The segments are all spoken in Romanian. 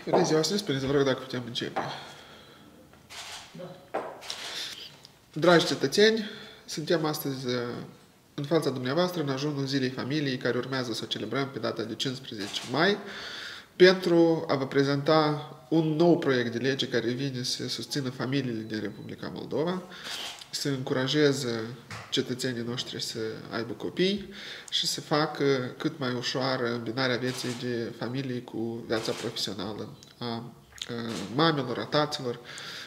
Bună ziua, să ne spuneți, vă rog, dacă putem începe. Da. Dragi cetățeni, suntem astăzi în fața dumneavoastră în ajunul Zilei Familiei, care urmează să o celebrăm pe data de 15 mai, pentru a vă prezenta un nou proiect de lege care vine să susțină familiile din Republica Moldova, să încurajeze cetățenii noștri să aibă copii și să facă cât mai ușoară îmbinarea vieții de familie cu viața profesională a mamelor, a taților,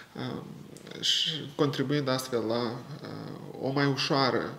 și contribuind astfel la o mai ușoară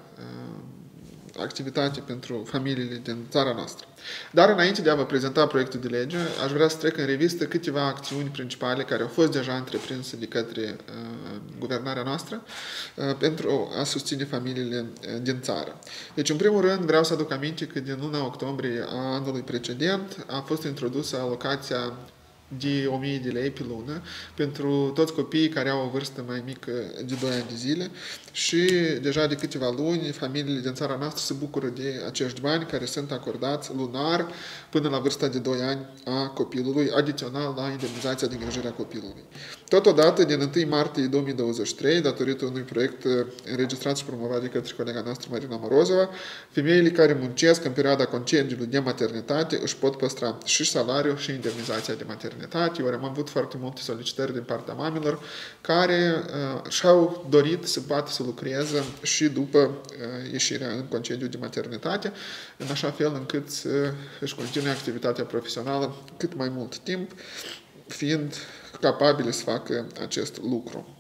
activitate pentru familiile din țara noastră. Dar înainte de a vă prezenta proiectul de lege, aș vrea să trec în revistă câteva acțiuni principale care au fost deja întreprinse de către guvernarea noastră pentru a susține familiile din țară. Deci, în primul rând, vreau să aduc aminte că din luna octombrie a anului precedent a fost introdusă alocația de 1000 de lei pe lună pentru toți copiii care au o vârstă mai mică de 2 ani de zile și deja de câteva luni familiile din țara noastră se bucură de acești bani care sunt acordați lunar până la vârsta de 2 ani a copilului, adițional la indemnizația de îngrijire a copilului. Totodată, din 1 martie 2023, datorită unui proiect înregistrat și promovat de către colega noastră Marina Morozova, femeile care muncesc în perioada concediului de maternitate își pot păstra și salariul și indemnizația de maternitate. Ori am avut foarte multe solicitări din partea mamelor care și-au dorit să poată să lucreze și după ieșirea în concediu de maternitate, în așa fel încât să își continue activitatea profesională cât mai mult timp, fiind capabile să facă acest lucru.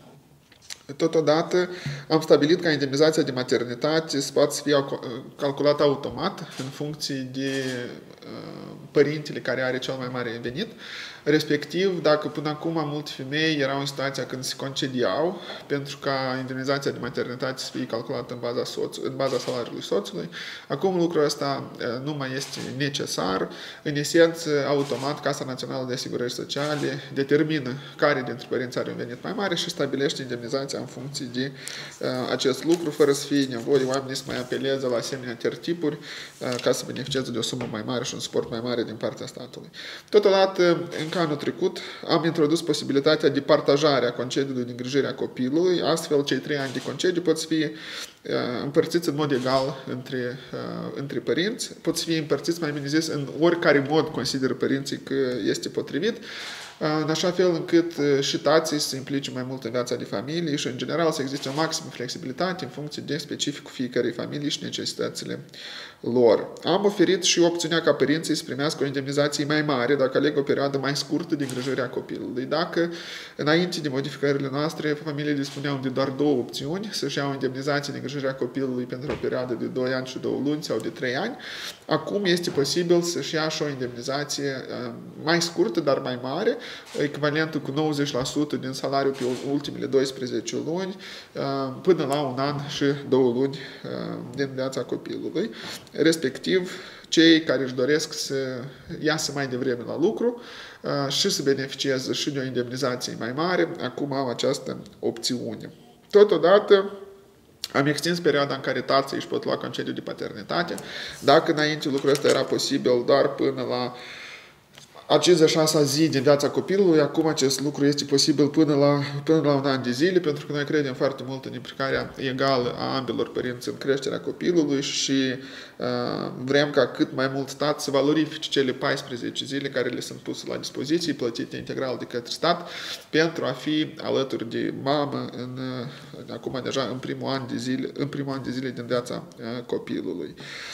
Totodată am stabilit ca indemnizația de maternitate să poată să fie calculată automat în funcție de părintele care are cel mai mare venit. Respectiv, dacă până acum multe femei erau în situația când se concediau, pentru ca indemnizația de maternitate să fie calculată în baza salariului soțului, acum lucrul ăsta nu mai este necesar. În esență, automat, Casa Națională de Asigurări Sociale determină care dintre părinți are un venit mai mare și stabilește indemnizația în funcție de acest lucru, fără să fie nevoie oamenii să mai apeleze la asemenea tertipuri ca să beneficieze de o sumă mai mare și un suport mai mare din partea statului. Totodată, încă anul trecut, am introdus posibilitatea de partajare a concediului de îngrijire a copilului, astfel cei 3 ani de concediu pot să fie împărțiți în mod egal între părinți, pot să fie împărțiți, mai bine zis, în oricare mod consideră părinții că este potrivit, în așa fel încât și tații să se implice mai mult în viața de familie și, în general, să existe o maximă flexibilitate în funcție de specificul fiecărei familii și necesitățile lor. Am oferit și opțiunea ca părinții să primească o indemnizație mai mare dacă aleg o perioadă mai scurtă de îngrijire a copilului. Dacă, înainte de modificările noastre, familiile dispuneau de doar 2 opțiuni, să-și iau indemnizație de îngrijire a copilului pentru o perioadă de 2 ani și 2 luni sau de 3 ani, acum este posibil să-și ia și o indemnizație mai scurtă, dar mai mare, echivalentul cu 90% din salariu pe ultimele 12 luni, până la 1 an și 2 luni din viața copilului. Respectiv, cei care își doresc să iasă mai devreme la lucru și să beneficieze și de o indemnizație mai mare, acum au această opțiune. Totodată, am extins perioada în care tații își pot lua concediu de paternitate. Dacă înainte lucrul ăsta era posibil doar până la a 56-a zi din viața copilului, acum acest lucru este posibil până la 1 an de zile, pentru că noi credem foarte mult în implicarea egală a ambelor părinți în creșterea copilului și vrem ca cât mai mult stat să valorifice cele 14 zile care le sunt puse la dispoziție, plătite integral de către stat, pentru a fi alături de mamă acum deja în primul an de zile din viața copilului.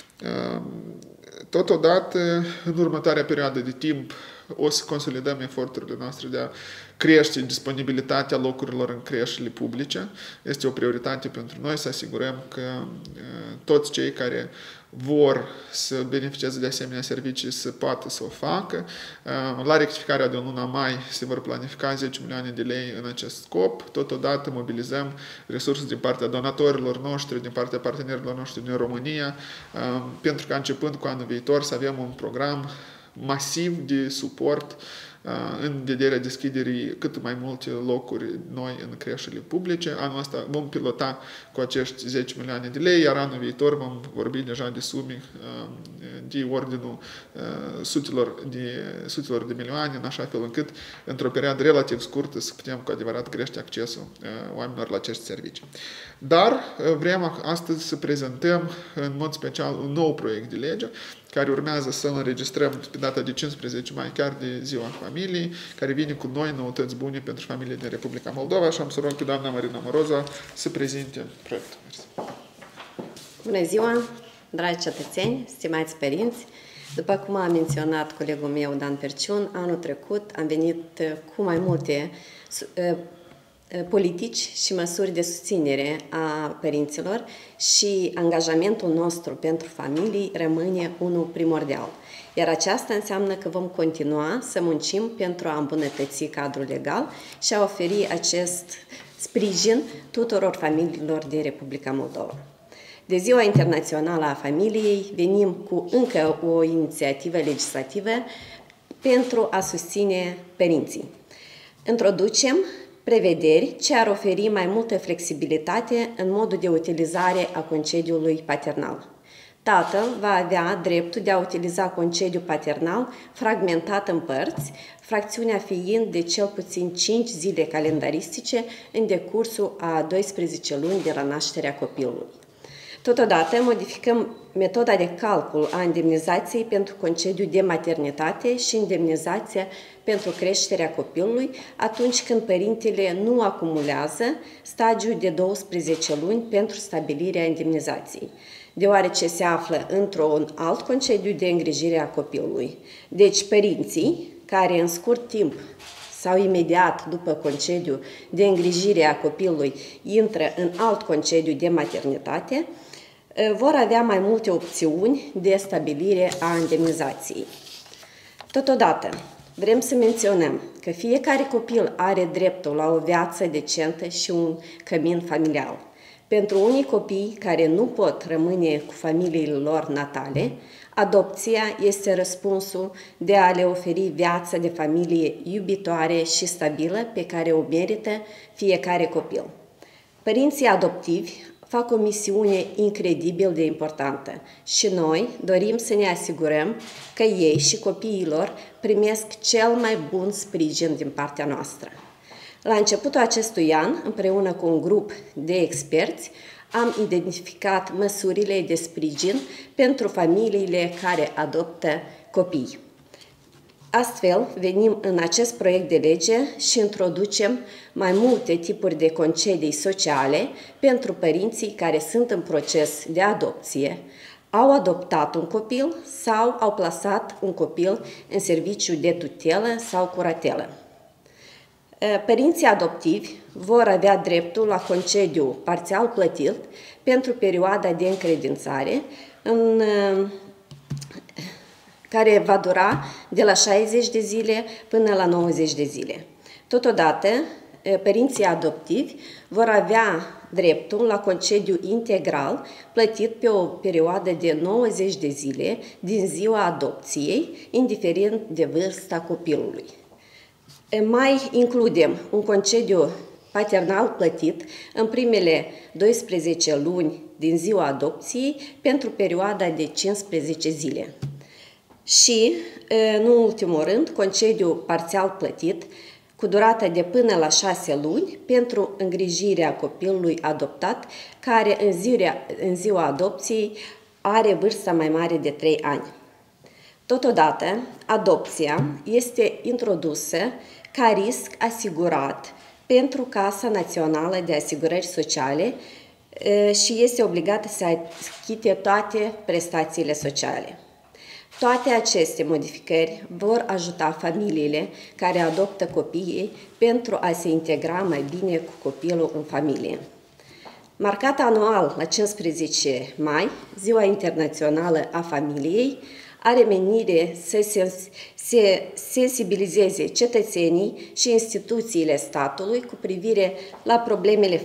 Totodată, în următoarea perioadă de timp, o să consolidăm eforturile noastre de a crește disponibilitatea locurilor în creșele publice. Este o prioritate pentru noi să asigurăm că toți cei care vor să beneficieze de asemenea servicii să poată să o facă. La rectificarea de luna mai se vor planifica 10 milioane de lei în acest scop. Totodată mobilizăm resurse din partea donatorilor noștri, din partea partenerilor noștri din România, pentru că începând cu anul viitor să avem un program masiv de suport în vederea deschiderii cât mai multe locuri noi în creșele publice. Anul ăsta vom pilota cu acești 10 milioane de lei, iar anul viitor vom vorbi deja de sume de ordinul sutelor de milioane, în așa fel încât, într-o perioadă relativ scurtă, să putem cu adevărat crește accesul oamenilor la acești servicii. Dar vrem astăzi să prezentăm în mod special un nou proiect de lege care urmează să îl înregistrăm pe data de 15 mai, chiar de Ziua Familiei, care vine cu noi noutăți bune pentru familie din Republica Moldova și am să rog pe doamna Marina Moroza să prezinte proiectul. Bună ziua, dragi cetățeni, stimați părinți! După cum a menționat colegul meu, Dan Perciun, anul trecut am venit cu mai multe politici și măsuri de susținere a părinților și angajamentul nostru pentru familii rămâne unul primordial. Iar aceasta înseamnă că vom continua să muncim pentru a îmbunătăți cadrul legal și a oferi acest sprijin tuturor familiilor din Republica Moldova. De Ziua Internațională a Familiei venim cu încă o inițiativă legislativă pentru a susține părinții. Introducem prevederi ce ar oferi mai multă flexibilitate în modul de utilizare a concediului paternal. Tatăl va avea dreptul de a utiliza concediul paternal fragmentat în părți, fracțiunea fiind de cel puțin 5 zile calendaristice în decursul a 12 luni de la nașterea copilului. Totodată, modificăm metoda de calcul a indemnizației pentru concediu de maternitate și indemnizația pentru creșterea copilului atunci când părintele nu acumulează stagiul de 12 luni pentru stabilirea indemnizației, deoarece se află într-un alt concediu de îngrijire a copilului. Deci, părinții care în scurt timp sau imediat după concediu de îngrijire a copilului intră în alt concediu de maternitate, vor avea mai multe opțiuni de stabilire a indemnizației. Totodată, vrem să menționăm că fiecare copil are dreptul la o viață decentă și un cămin familial. Pentru unii copii care nu pot rămâne cu familiile lor natale, adopția este răspunsul de a le oferi viața de familie iubitoare și stabilă pe care o merită fiecare copil. Părinții adoptivi fac o misiune incredibil de importantă și noi dorim să ne asigurăm că ei și copiilor primesc cel mai bun sprijin din partea noastră. La începutul acestui an, împreună cu un grup de experți, am identificat măsurile de sprijin pentru familiile care adoptă copii. Astfel, venim în acest proiect de lege și introducem mai multe tipuri de concedii sociale pentru părinții care sunt în proces de adopție, au adoptat un copil sau au plasat un copil în serviciu de tutelă sau curatelă. Părinții adoptivi vor avea dreptul la concediu parțial plătit pentru perioada de încredințare, care va dura de la 60 de zile până la 90 de zile. Totodată, părinții adoptivi vor avea dreptul la concediu integral plătit pe o perioadă de 90 de zile din ziua adopției, indiferent de vârsta copilului. Mai includem un concediu paternal plătit în primele 12 luni din ziua adopției pentru perioada de 15 zile. Și, nu în ultimul rând, concediu parțial plătit cu durata de până la 6 luni pentru îngrijirea copilului adoptat care în ziua adopției are vârsta mai mare de 3 ani. Totodată, adopția este introdusă ca risc asigurat pentru Casa Națională de Asigurări Sociale și este obligată să achite toate prestațiile sociale. Toate aceste modificări vor ajuta familiile care adoptă copiii pentru a se integra mai bine cu copilul în familie. Marcat anual la 15 mai, Ziua Internațională a Familiei, are menire să se sensibilizeze cetățenii și instituțiile statului cu privire la problemele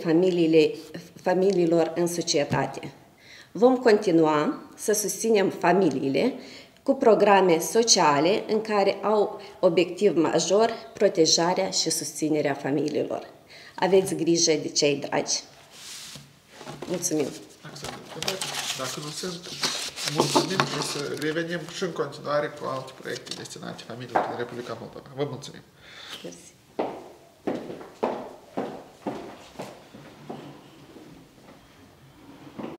familiilor în societate. Vom continua să susținem familiile cu programe sociale în care au obiectiv major protejarea și susținerea familiilor. Aveți grijă de cei dragi. Mulțumim! Dacă nu sunt, mulțumim, o să revenim și în continuare cu alte proiecte destinate familiilor din Republica Moldova. Vă mulțumim! Mersi.